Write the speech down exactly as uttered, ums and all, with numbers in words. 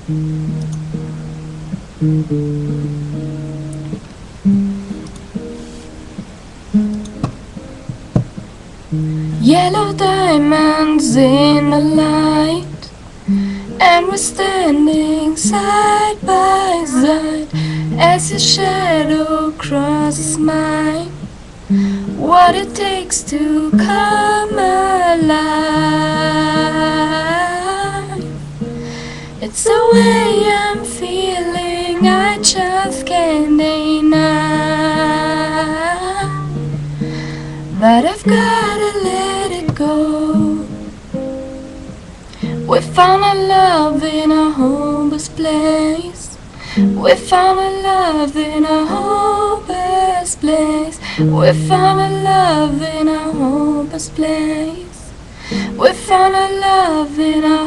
Yellow diamonds in the light, and we're standing side by side as your shadow crosses mine. What it takes to come alive, it's the way I'm feeling, I just can't deny. But I've gotta let it go. We found a love in a hopeless place. We found a love in a hopeless place. We found a love in a hopeless place. We found a love in a